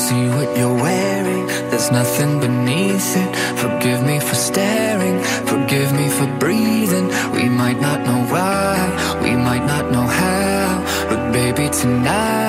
see what you're wearing, there's nothing beneath it. Forgive me for staring, forgive me for breathing. We might not know why, we might not know how, but baby tonight